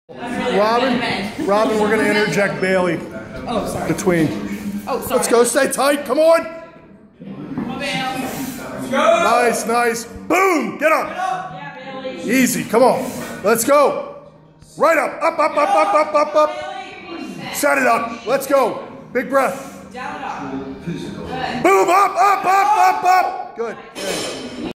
Robin, we're going to interject Bailey. Oh, sorry. Between. Oh, sorry. Let's go. Stay tight. Come on. Come on, Bailey. Let's go. Nice, nice. Boom. Get up. Yeah, Bailey. Easy. Come on. Let's go. Right up. Up, up, up, up, up, up, up. Set it up. Let's go. Big breath. Down and up. Good. Boom. Up, up, up, up, up. Good. Good.